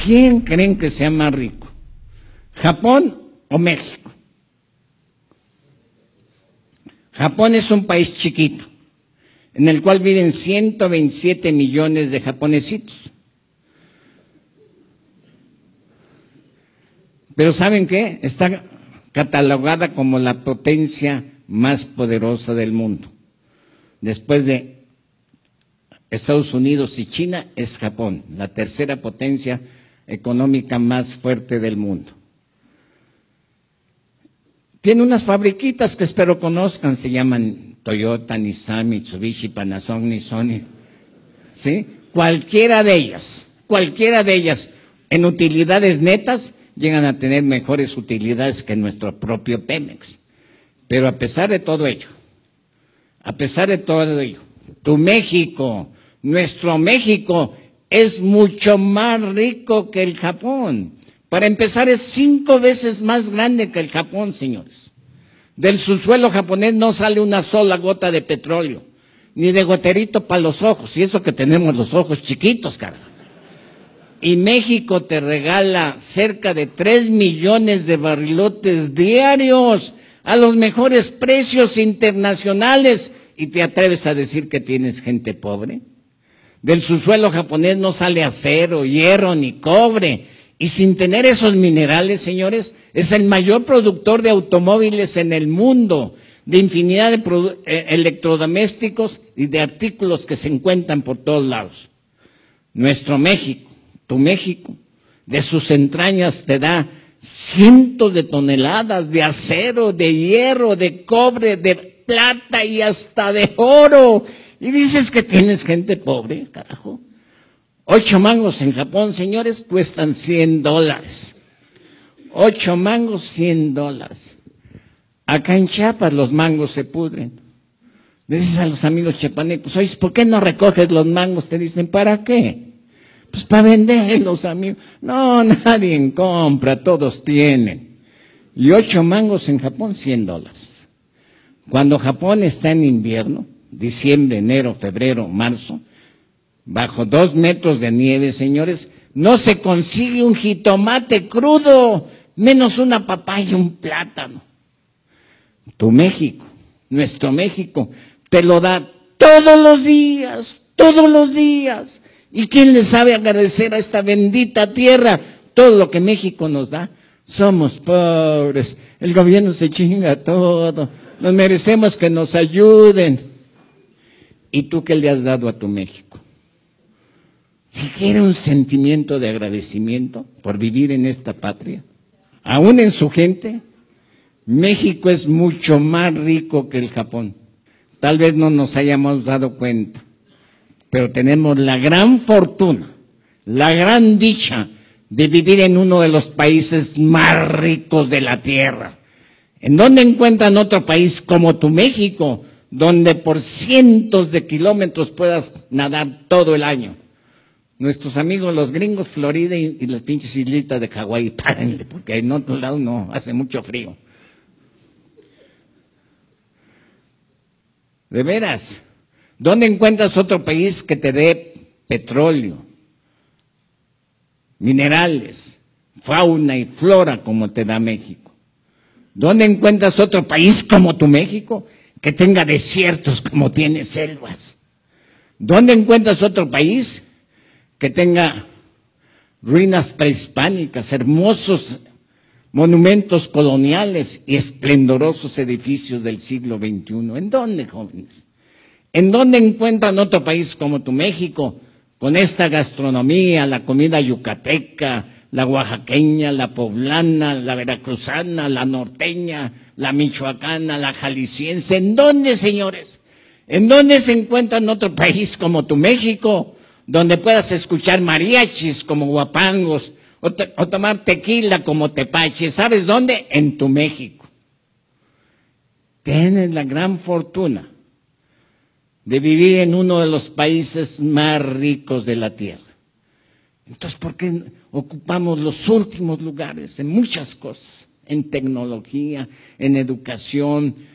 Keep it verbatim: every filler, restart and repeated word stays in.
¿Quién creen que sea más rico? ¿Japón o México? Japón es un país chiquito, en el cual viven ciento veintisiete millones de japonesitos. Pero ¿saben qué? Está catalogada como la potencia más poderosa del mundo. Después de Estados Unidos y China, es Japón, la tercera potencia económica más fuerte del mundo. Tiene unas fabriquitas que espero conozcan, se llaman Toyota, Nissan, Mitsubishi, Panasonic, Sony, ¿sí? Cualquiera de ellas, cualquiera de ellas, en utilidades netas, llegan a tener mejores utilidades que nuestro propio Pemex. Pero a pesar de todo ello, a pesar de todo ello, tu México, nuestro México, es mucho más rico que el Japón. Para empezar, es cinco veces más grande que el Japón, señores. Del subsuelo japonés no sale una sola gota de petróleo, ni de goterito para los ojos, y eso que tenemos los ojos chiquitos, carajo. Y México te regala cerca de tres millones de barrilotes diarios a los mejores precios internacionales, y te atreves a decir que tienes gente pobre. Del subsuelo japonés no sale acero, hierro ni cobre, y sin tener esos minerales, señores, es el mayor productor de automóviles en el mundo, de infinidad de eh, electrodomésticos y de artículos que se encuentran por todos lados. Nuestro México, tu México, de sus entrañas te da cientos de toneladas de acero, de hierro, de cobre, de plata y hasta de oro. Y dices que tienes gente pobre, carajo. Ocho mangos en Japón, señores, cuestan cien dólares. Ocho mangos, cien dólares. Acá en Chiapas los mangos se pudren. Le dices a los amigos chiapanecos, oye, ¿por qué no recoges los mangos? Te dicen, ¿para qué? Pues para venderlos, amigos. No, nadie compra, todos tienen. Y ocho mangos en Japón, cien dólares. Cuando Japón está en invierno, diciembre, enero, febrero, marzo, bajo dos metros de nieve, señores, no se consigue un jitomate crudo, menos una papaya, un plátano. Tu México, nuestro México, te lo da todos los días, todos los días. ¿Y quién le sabe agradecer a esta bendita tierra todo lo que México nos da? Somos pobres, el gobierno se chinga todo, nos merecemos que nos ayuden. ¿Y tú qué le has dado a tu México? Siquiera un sentimiento de agradecimiento por vivir en esta patria, aún en su gente. México es mucho más rico que el Japón. Tal vez no nos hayamos dado cuenta, pero tenemos la gran fortuna, la gran dicha de vivir en uno de los países más ricos de la tierra. ¿En dónde encuentran otro país como tu México, donde por cientos de kilómetros puedas nadar todo el año? Nuestros amigos los gringos, Florida y, y las pinches islitas de Hawái, párenle, porque en otro lado no, hace mucho frío. De veras, ¿dónde encuentras otro país que te dé petróleo, minerales, fauna y flora como te da México? ¿Dónde encuentras otro país como tu México que tenga desiertos como tiene selvas? ¿Dónde encuentras otro país que tenga ruinas prehispánicas, hermosos monumentos coloniales y esplendorosos edificios del siglo veintiuno? ¿En dónde, jóvenes? ¿En dónde encuentran otro país como tu México, con esta gastronomía, la comida yucateca, la oaxaqueña, la poblana, la veracruzana, la norteña, la michoacana, la jalisciense? ¿En dónde, señores? ¿En dónde se encuentra otro país como tu México, donde puedas escuchar mariachis como guapangos o, te, o tomar tequila como tepache? ¿Sabes dónde? En tu México. Tienes la gran fortuna de vivir en uno de los países más ricos de la tierra. Entonces, ¿por qué ocupamos los últimos lugares en muchas cosas? En tecnología, en educación,